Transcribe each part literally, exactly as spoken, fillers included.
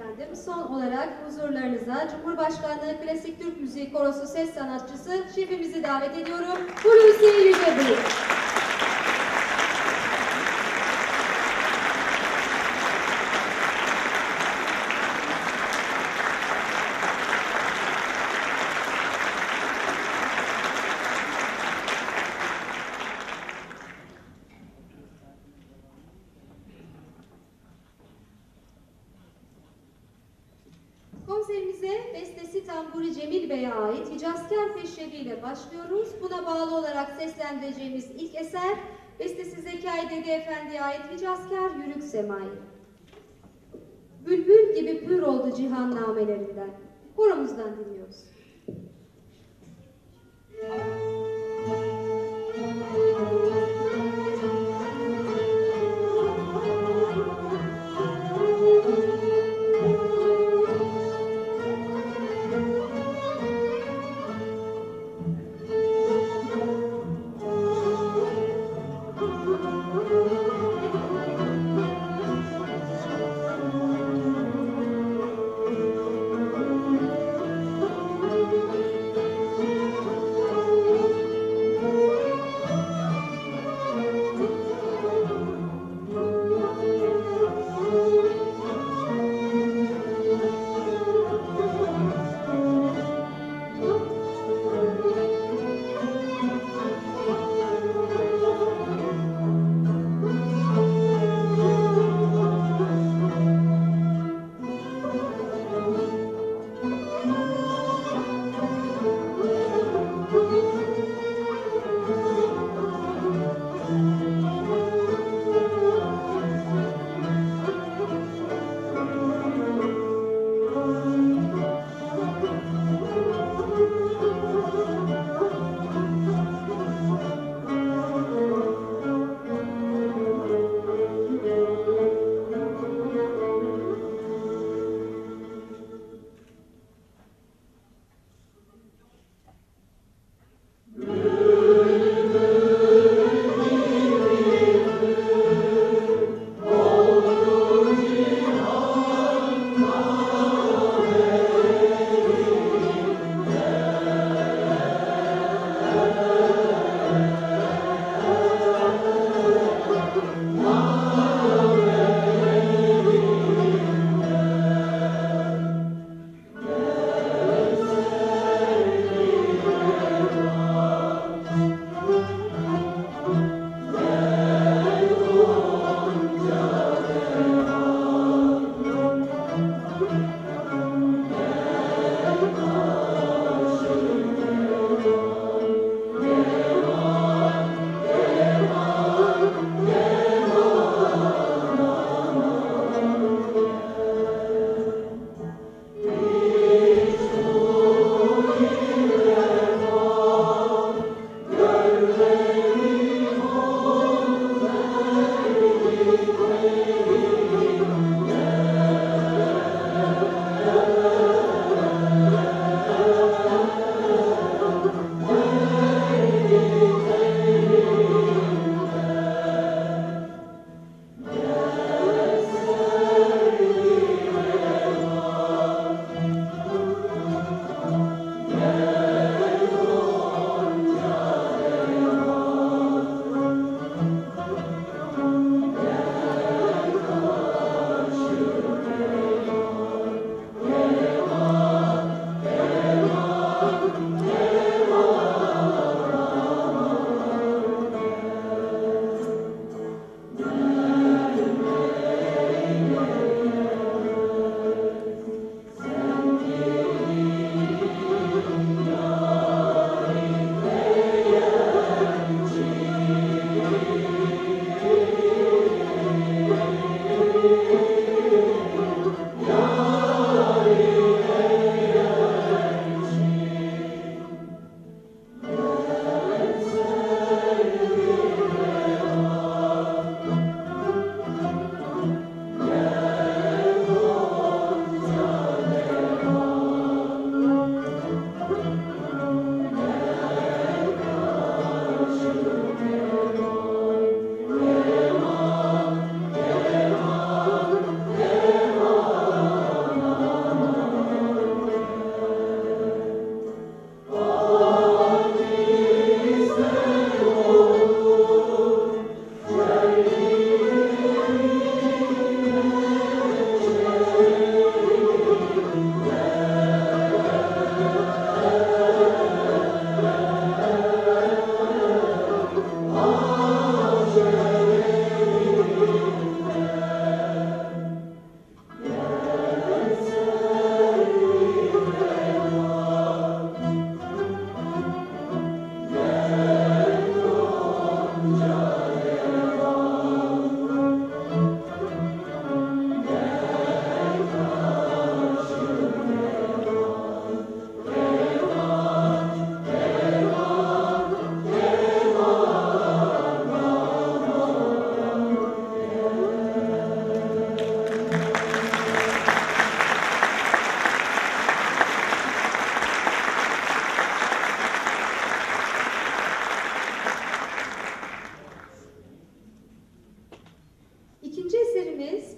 efendim. Son olarak huzurlarınıza Cumhurbaşkanlığı Klasik Türk Müziği Korosu ses sanatçısı şefimizi davet ediyorum. Hulusi Yücebey. Konserimize bestesi Tamburi Cemil Bey'e ait Hicazkar Peşrevi ile başlıyoruz. Buna bağlı olarak seslendireceğimiz ilk eser bestesi Zekai Dede Efendi'ye ait Hicazkar Yürük Semai. Bülbül gibi pür oldu cihan namelerinden. Koromuzdan dinliyoruz.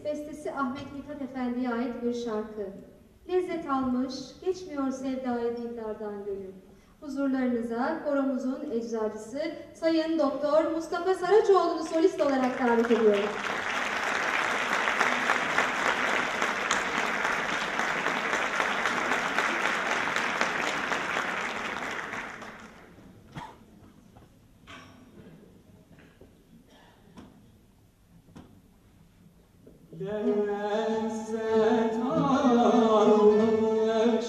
bestesi Ahmet Mithat Efendi'ye ait bir şarkı. Lezzet almış, geçmiyor sevdayı dildardan gönül. Huzurlarınıza koromuzun eczacısı Sayın Doktor Mustafa Saraçoğlu'nu solist olarak davet ediyorum. Lezzet almış,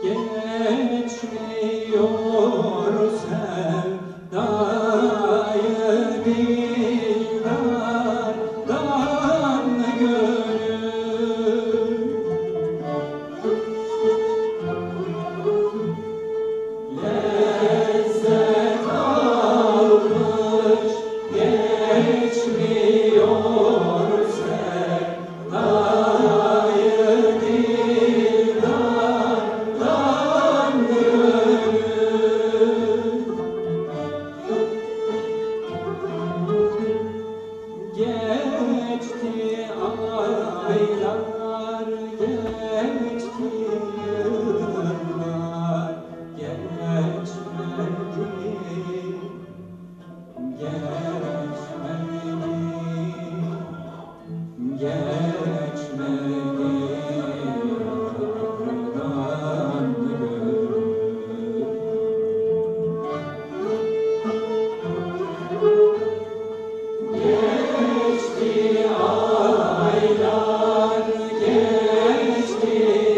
geçmiyor sevdayı dildardan gönül. Lezzet almış, geçmiyor sevdayı dildardan gönül. Geçti aylar, geçti yıllar, geçmedi, geçmedi, geçmedi yardan gönül. Geçti aylar, geçti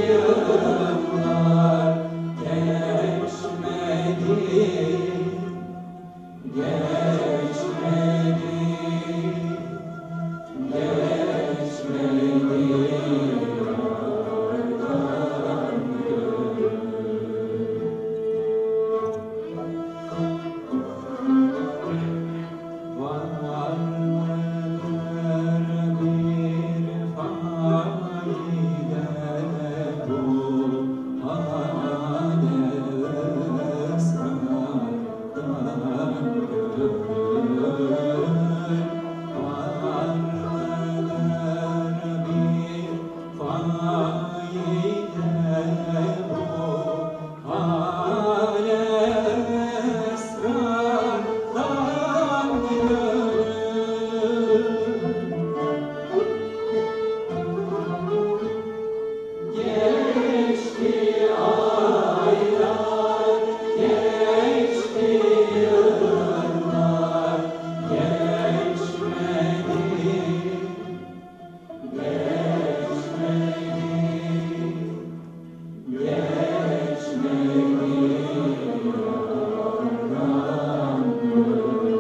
yıllar, geçmedi, geçmedi, geçmedi yardan gönül. Var mıdır bir faide bu hale esrardan gönül? Var mıdır bir faide bu hale esrardan gönül? Geçti aylar, geçti yıllar, geçmedi, geçmedi, geçmedi yardan gönül.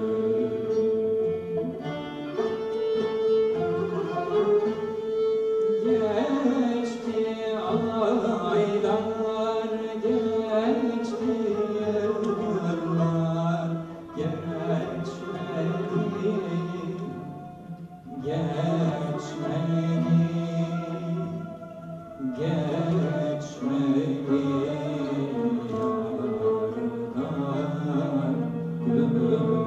Geçti aylar, geçti yıllar, geçmedi, geçmedi, geçmedi yardan gönül.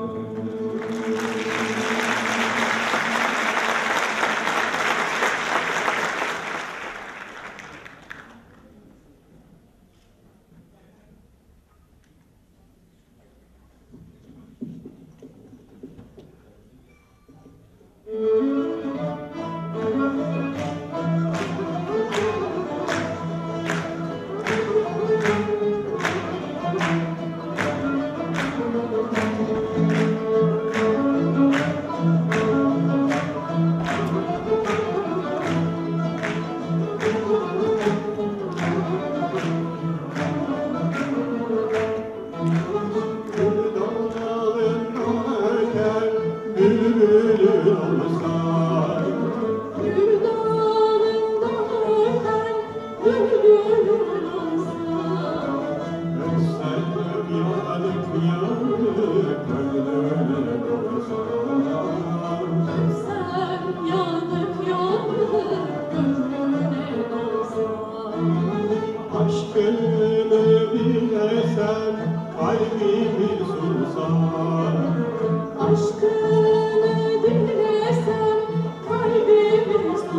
Aşkını bilesen kalbimi susar. Aşkını bilesen kalbimi susar.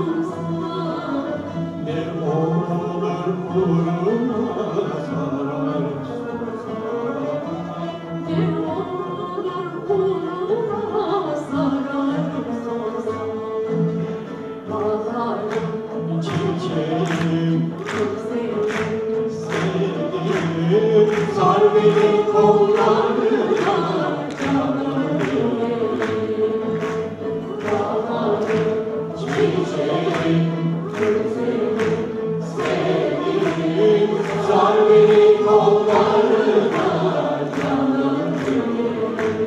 baharım, çiçeğim, güzelim, sevgilim, sar beni kollarına, canım benim. Baharım, çiçeğim, güzelim, sevgilim, sar beni kollarına, canım benim.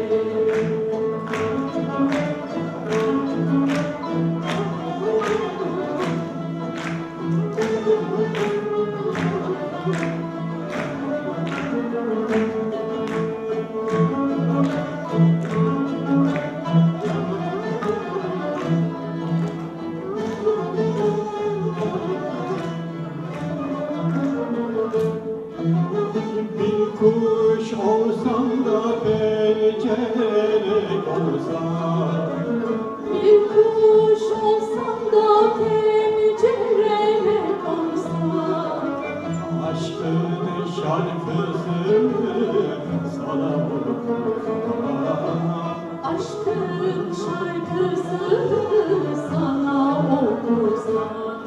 Bir kuş olsam da pencerelek olsam, bir kuş olsam da pencereme konsam, aşkın şarkısını sana okusam. aşkın şarkısını sana okusam,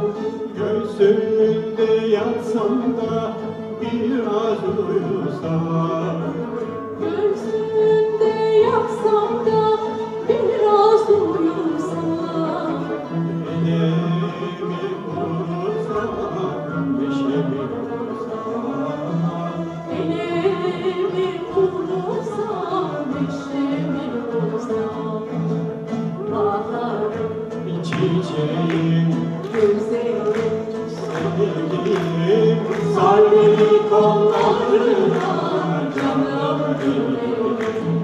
Göğsünde yatsam da biraz uyusam, göğsünde yatsam da biraz uyusam, elimi vursam, neşemi vursam. elimi vursam, neşemi vursam, baharım, Çiçeğim, güzelim, sevgilim, sar beni kollarına, canım benim.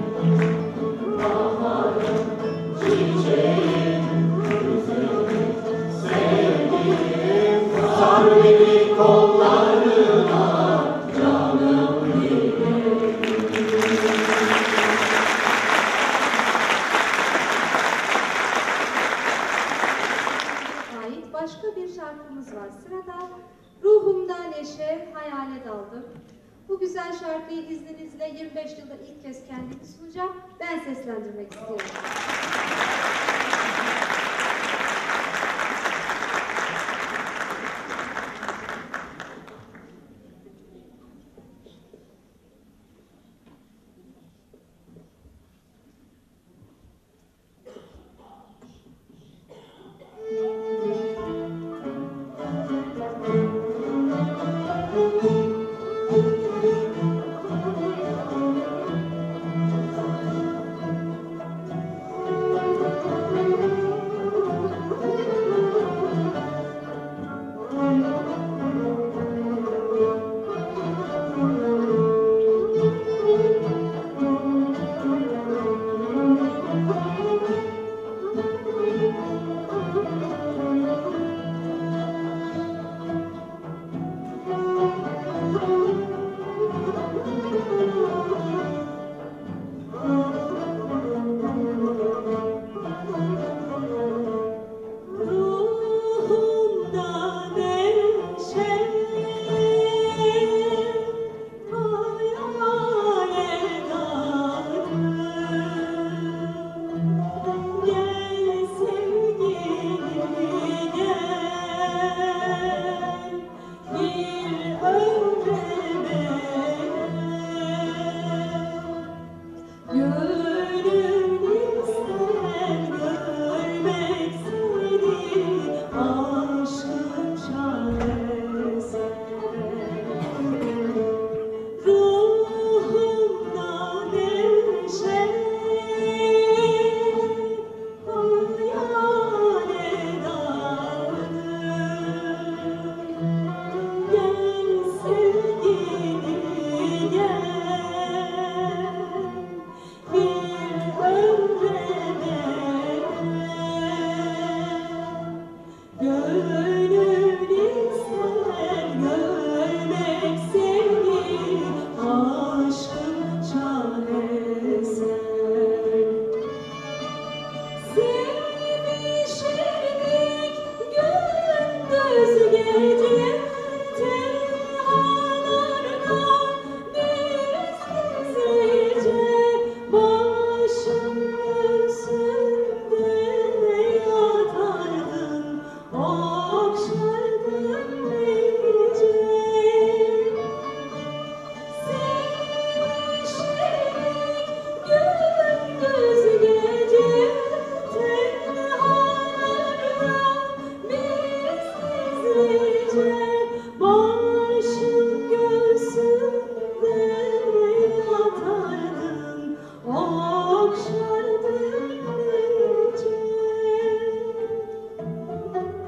baharım, Çiçeğim, güzelim, sevgilim, sar beni kollarına, canım benim. ait başka bir şarkımız var. Sırada Ruhumda Neşe, Hayale Daldım. Bu güzel şarkıyı izninizle yirmi beş yılda ilk kez kendimi sunacağım. Ben seslendirmek istiyorum.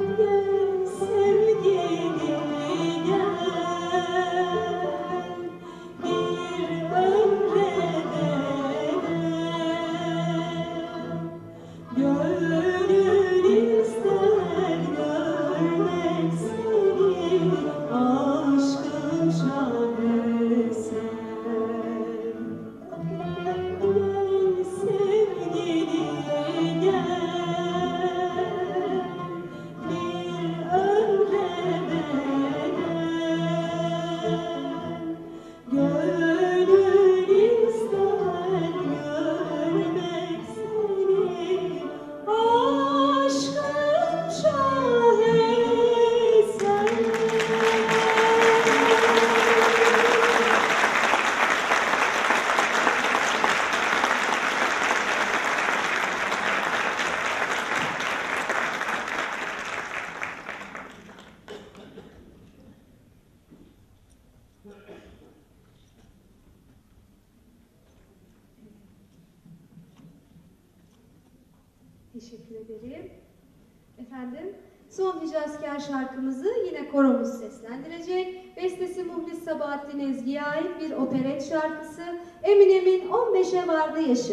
Gel sevgili gel, bir ömre bedel. Gönül ister görmek seni, aşkın şaheser. Gel sevgili gel, bir ömre bedel. Gönül ister görmek seni, aşkın şaheser. Teşekkür ederim. Efendim, son Hicazkar şarkımızı yine koromuz seslendirecek. Bestesi Muhlis Sabahattin Ezgi'ye ait bir operet şarkısı. Eminem'in on beşe vardı yaşı.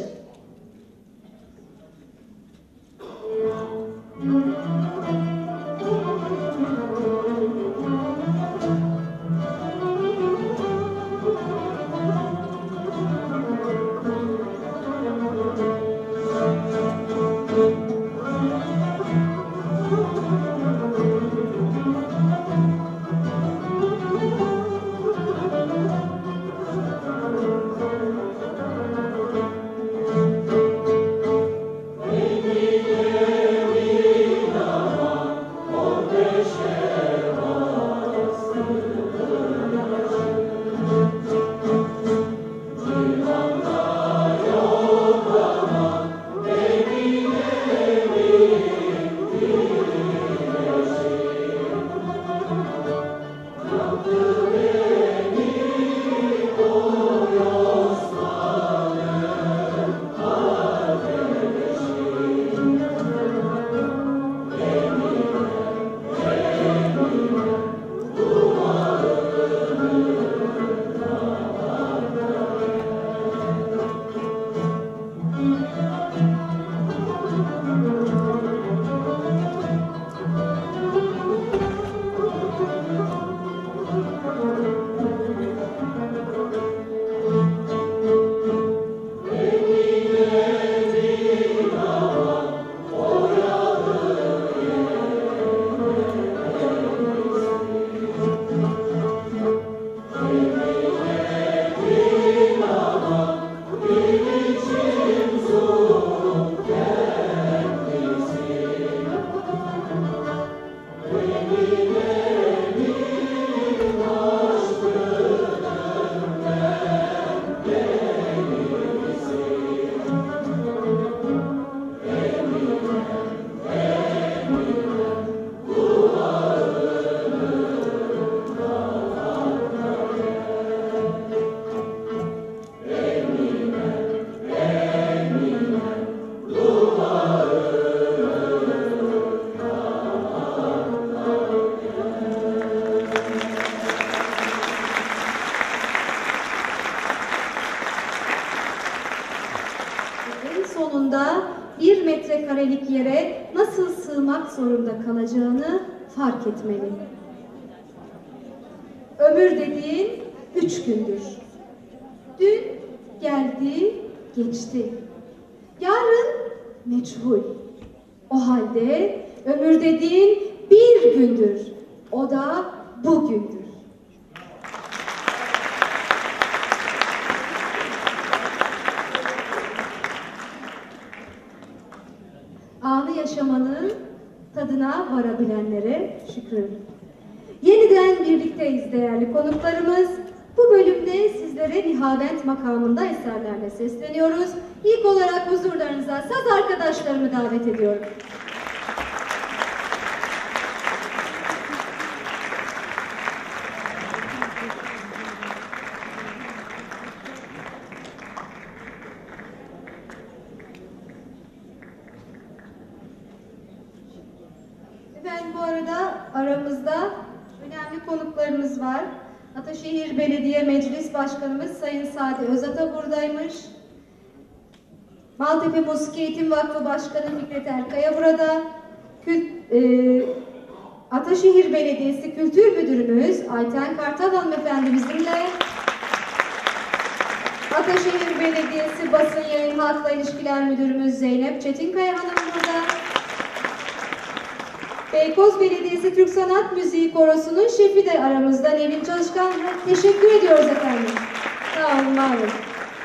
Sonunda bir metrekarelik yere nasıl sığmak zorunda kalacağını fark etmeli. Ömür dediğin üç gündür. Dün geldi, geçti. Yarın meçhul. O halde ömür dediğin bir gündür. O da bugündür. Anı yaşamanın tadına varabilenlere şükür. Yeniden birlikteyiz değerli konuklarımız. Bu bölümde sizlere Nihavent makamında eserlerle sesleniyoruz. İlk olarak huzurlarınıza saz arkadaşlarımı davet ediyorum. Efendim bu arada aramızda önemli konuklarımız var. Ataşehir Belediye Meclis Başkanımız Sayın Sadi Özata buradaymış. Maltepe Musiki Eğitim Vakfı Başkanı Fikret Erkaya burada. Kült, e, Ataşehir Belediyesi Kültür Müdürümüz Ayten Kartal Hanımefendi bizimle. Ataşehir Belediyesi Basın Yayın Halkla İlişkiler Müdürümüz Zeynep Çetinkaya Hanım burada. Beykoz Belediyesi Türk Sanat Müziği Korosu'nun şefi de aramızda Nevin Çalışkan. Teşekkür ediyoruz efendim. Sağ olun, var olun.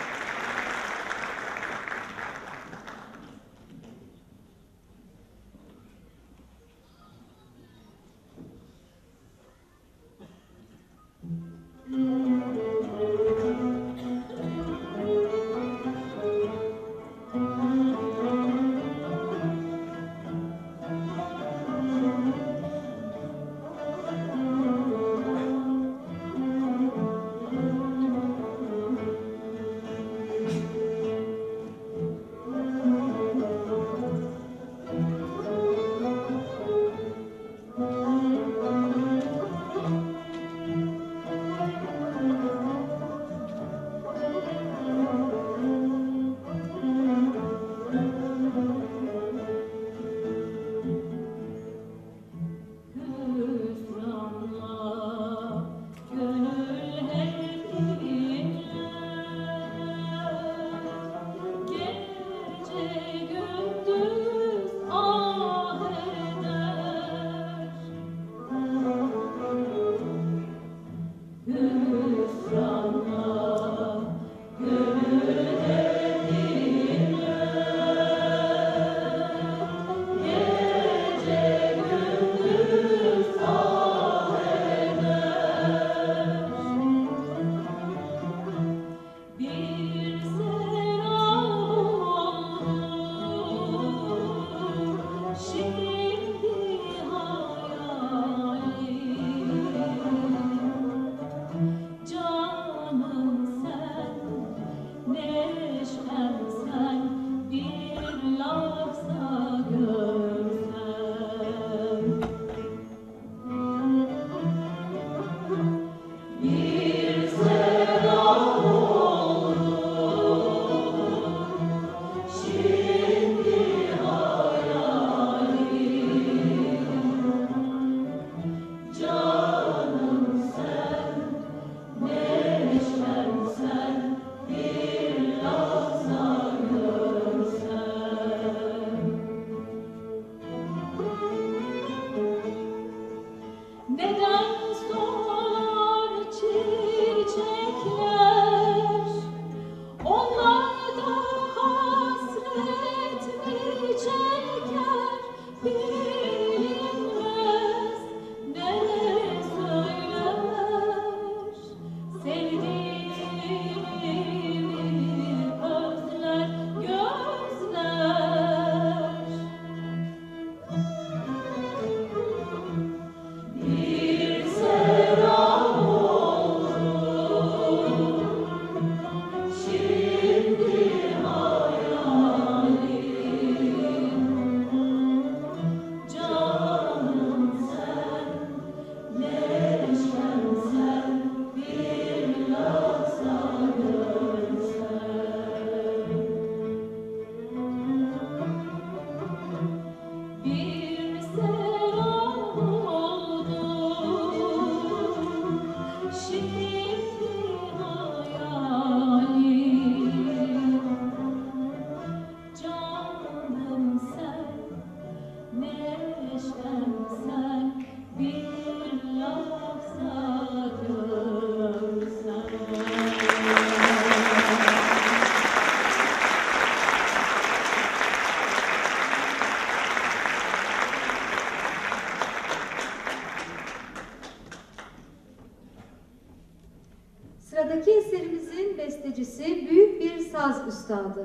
Sıradaki eserimizin bestecisi büyük bir saz üstadı,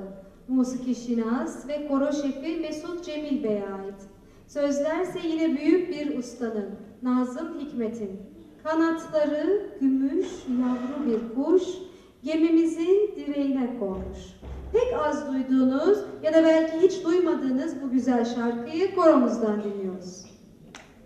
musikişinas ve koro şefi Mesut Cemil Bey'e ait. Sözlerse yine büyük bir ustanın, Nazım Hikmet'in. Kanatları gümüş yavru bir kuş, gemimizin direğine konmuş. Pek az duyduğunuz ya da belki hiç duymadığınız bu güzel şarkıyı koromuzdan dinliyoruz.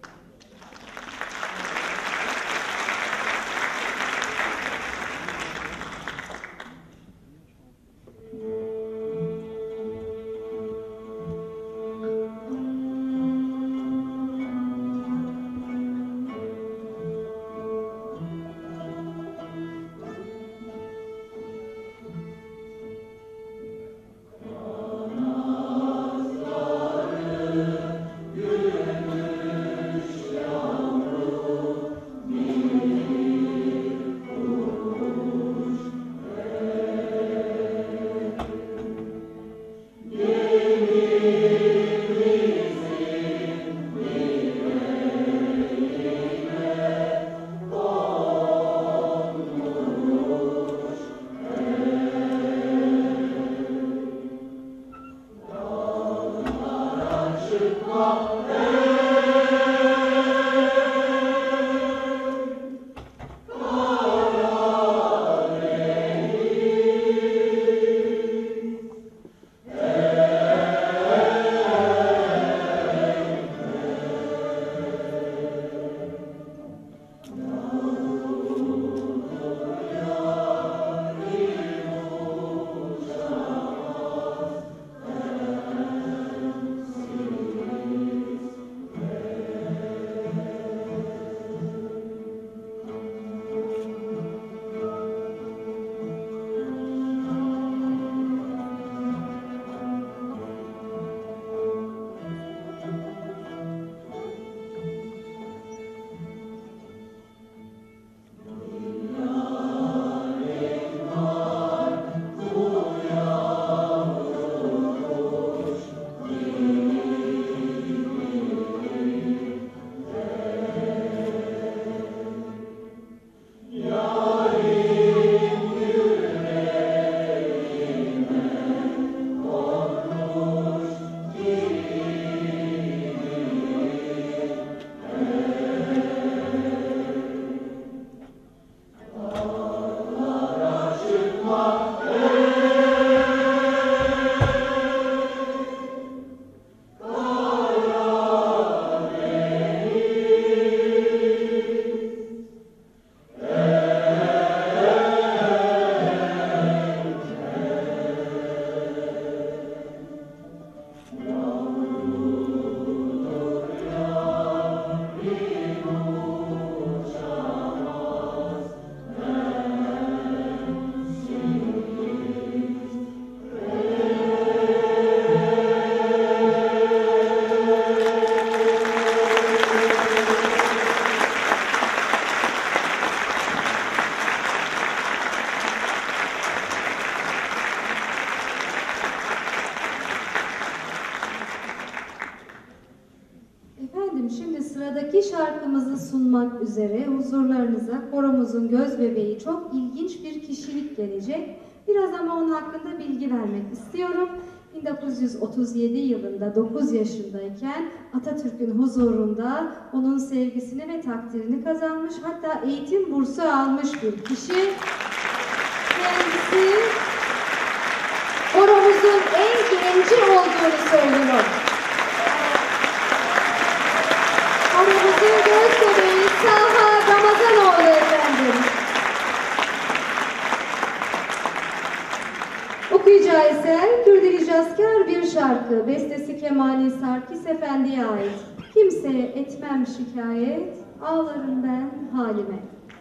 sıradaki şarkımızı sunmak üzere huzurlarınıza koromuzun göz bebeği çok ilginç bir kişilik gelecek. Biraz ama onun hakkında bilgi vermek istiyorum. bin dokuz yüz otuz yedi yılında dokuz yaşındayken Atatürk'ün huzurunda onun sevgisini ve takdirini kazanmış, hatta eğitim bursu almış bir kişi. Kendisi koromuzun en genci olduğunu söylüyor. Koromuzun göz bebeği Taha Ramazanoğlu efendim. Okuyacağı eser Kürdili Hicazkar bir şarkı. Bestesi Kemali Sarkis Efendi'ye ait. Kimseye etmem şikayet, ağlarım ben halime.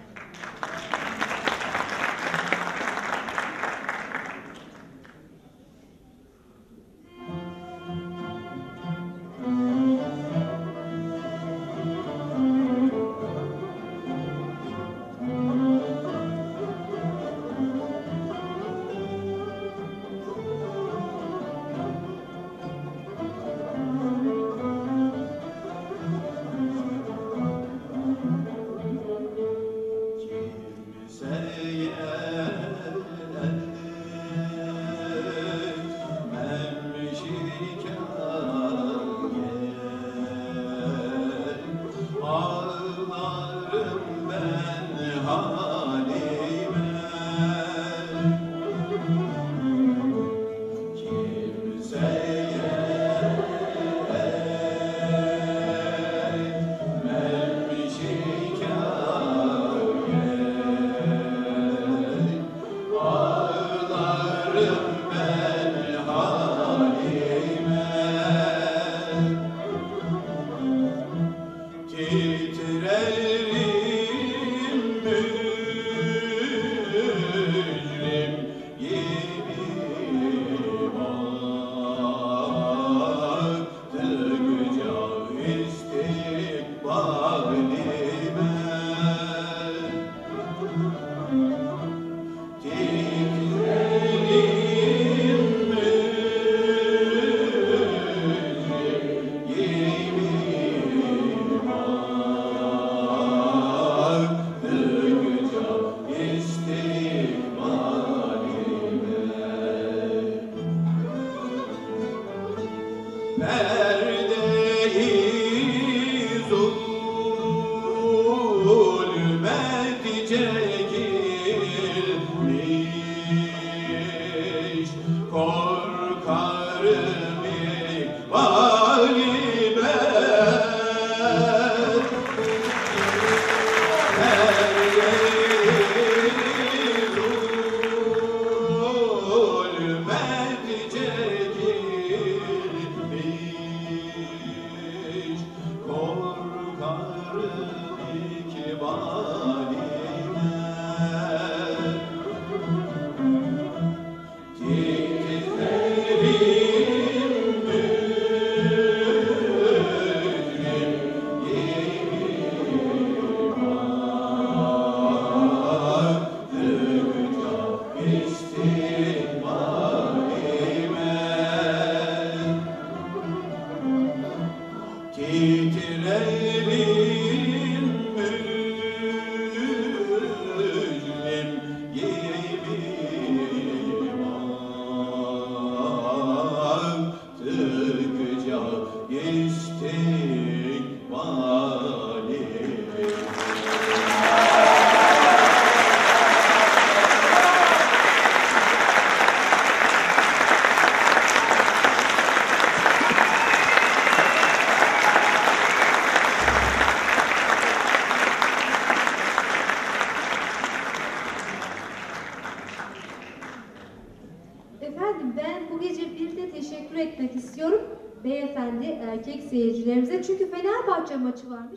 Erkek seyircilerimize, çünkü Fenerbahçe maçı varmış.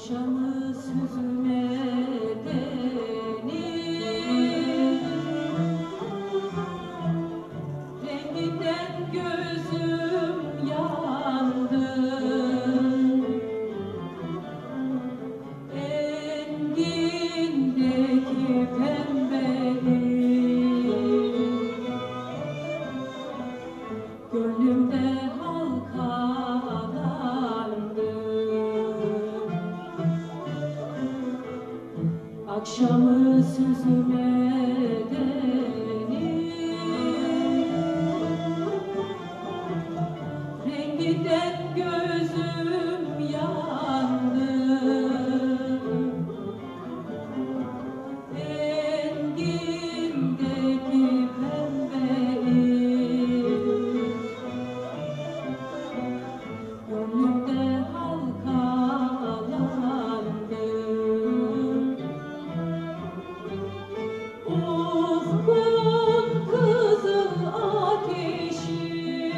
Akşamı süzmedeni renginden gözüm yandı. Engindeki pembelik gönlümde halkalandı. Akşamı süzmedeni renginden gözüm yandı. Engindeki pembelik gönlümde halkalandı. Ufkun kızıl ateşi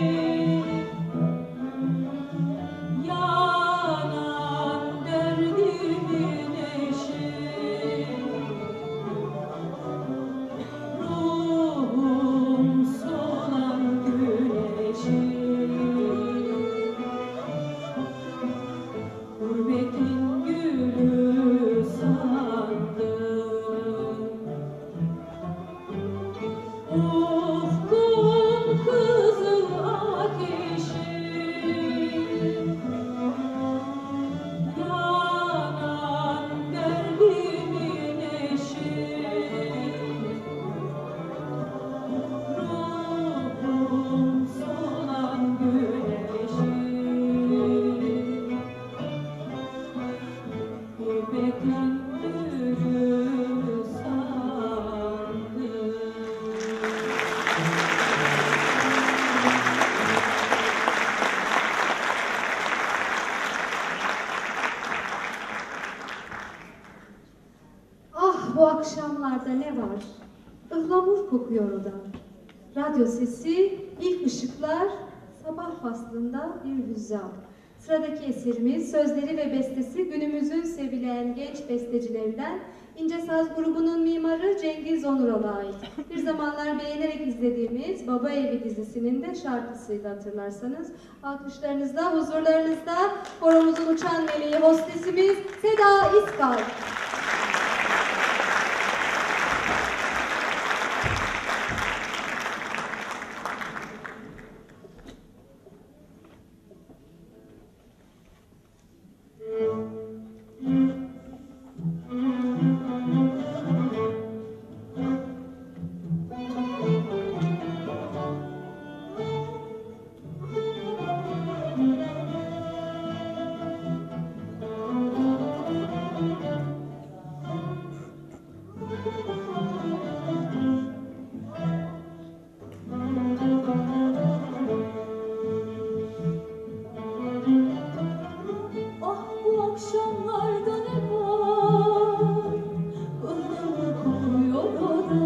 yanan derdimin eşi, ruhum solan güneşi, gurbetin gülü sandım. Ufkun kızıl ateşi yanan derdimin eşi, ruhum solan güneşi, gurbetin gülü sandım. Ah, bu akşamlarda ne var? Ihlamur kokuyor oda. Radyo sesi, ilk ışıklar, sabah faslında bir hüzzam. Sıradaki eserimiz sözleri ve bestesi günümüzün sevilen genç bestecilerinden İnce Saz grubunun mimarı Cengiz Onural'a ait. Bir zamanlar beğenerek izlediğimiz Baba Evi dizisinin de şarkısıydı hatırlarsanız. Alkışlarınızla huzurlarınızda koromuzun uçan meleği hostesimiz Seda İskal. Ah, bu akşamlarda ne var? Ihlamur kokuyor oda.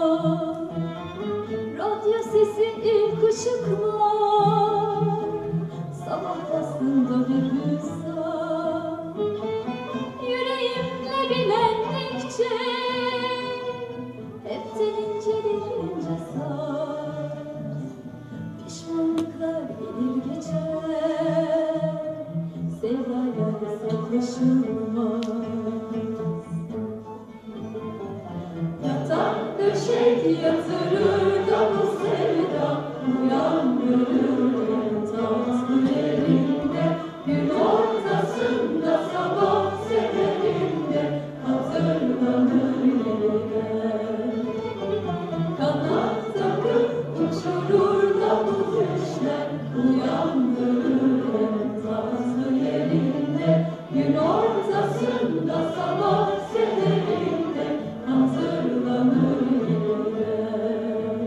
Radyo sesi ilk ışıklar, sabah faslında bir hüzzam. Yüreğimle bilendikçe hepten incelir ince saz. Pişmanlıklar gelir geçer, sevdayla hesaplaşılmaz. Yatak döşek yatırır da bu sevda, uyandırır en tatlı elinde. Gün ortasında sabah seherinde hatırlanır yeniden. Kanat takıp uçurur da bu düşler, uyandırır en tatlı yerinde. Gün ortasında sabah seherinde hatırlanır yeniden.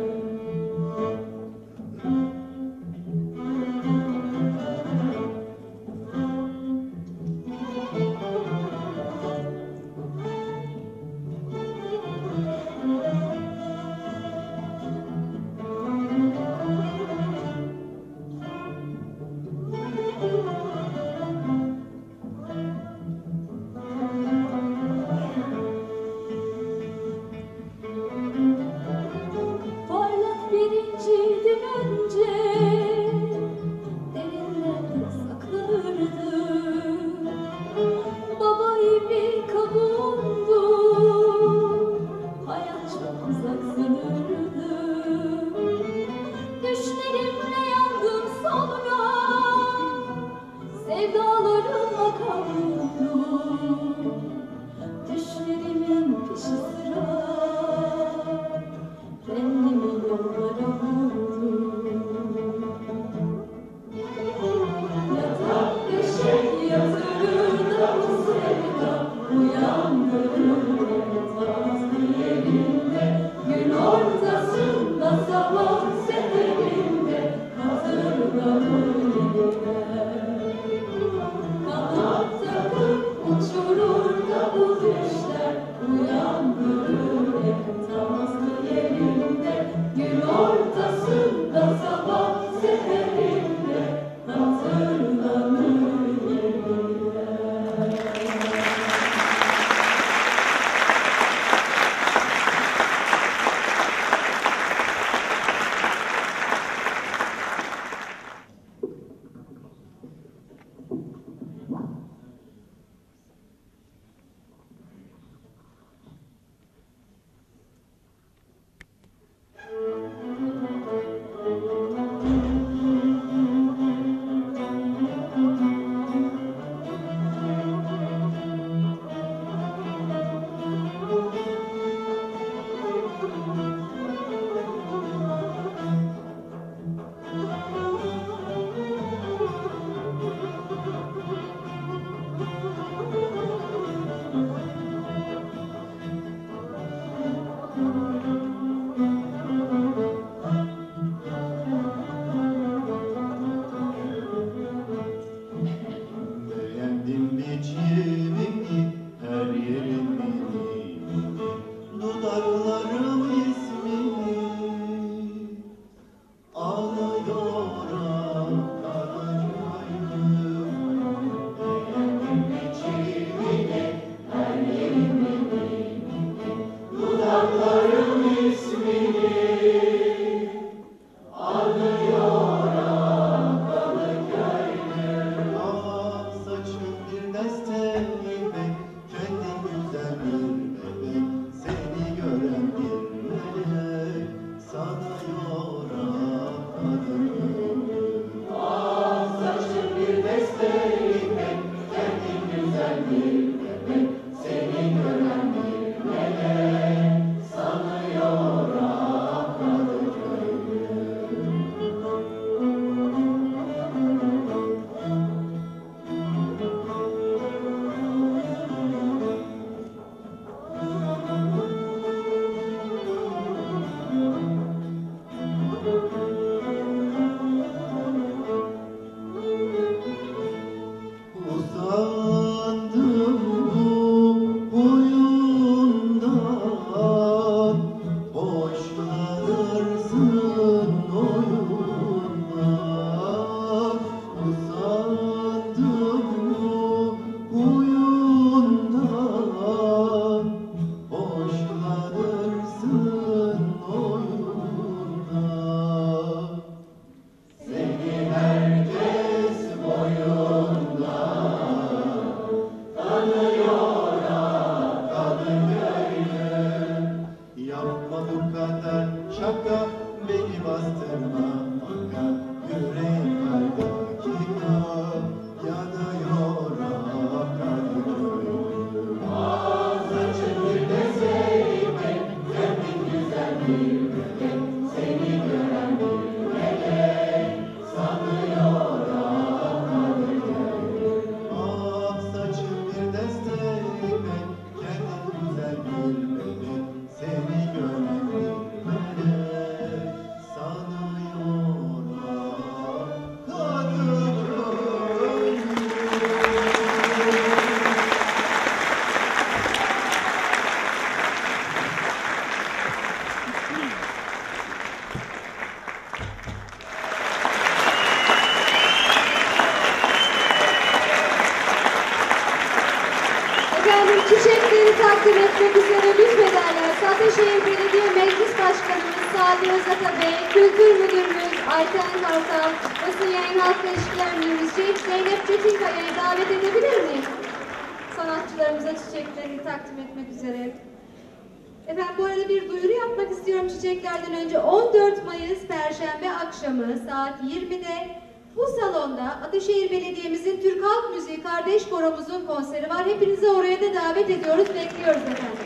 Efendim çiçekleri takdim etmek üzere lütfederler. Ataşehir Belediye Meclis Başkanımız Sadi Özata Bey, Kültür Müdürümüz Ayten Kartal, Basın Yayın Halkla İlişkiler Müdürümüz Zeynep Çetinkaya'yı davet edebilir miyim? Sanatçılarımıza çiçeklerini takdim etmek üzere. Efendim bu arada bir duyuru yapmak istiyorum çiçeklerden önce. on dört Mayıs Perşembe akşamı saat yirmide bu salonda Ataşehir Belediye'mizin Türk Halk Müziği Kardeş Koromuzun konseri var. Hepinizi oraya da davet ediyoruz, bekliyoruz efendim.